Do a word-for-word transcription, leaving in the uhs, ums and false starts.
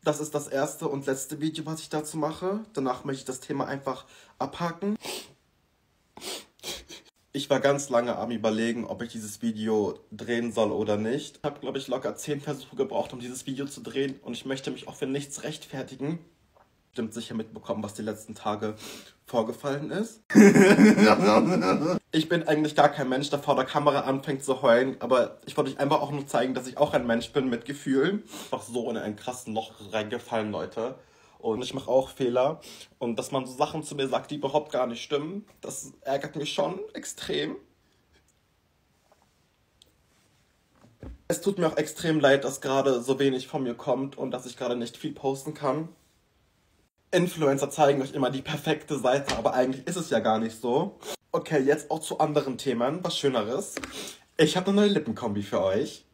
Das ist das erste und letzte Video, was ich dazu mache. Danach möchte ich das Thema einfach abhaken. Ich war ganz lange am Überlegen, ob ich dieses Video drehen soll oder nicht. Ich habe, glaube ich, locker zehn Versuche gebraucht, um dieses Video zu drehen. Und ich möchte mich auch für nichts rechtfertigen. Stimmt sicher mitbekommen, was die letzten Tage vorgefallen ist. Ich bin eigentlich gar kein Mensch, der vor der Kamera anfängt zu heulen. Aber ich wollte euch einfach auch nur zeigen, dass ich auch ein Mensch bin mit Gefühlen. Einfach so in ein krassen Loch reingefallen, Leute. Und ich mache auch Fehler. Und dass man so Sachen zu mir sagt, die überhaupt gar nicht stimmen, das ärgert mich schon extrem. Es tut mir auch extrem leid, dass gerade so wenig von mir kommt und dass ich gerade nicht viel posten kann. Influencer zeigen euch immer die perfekte Seite, aber eigentlich ist es ja gar nicht so. Okay, jetzt auch zu anderen Themen, was Schöneres. Ich habe eine neue Lippenkombi für euch.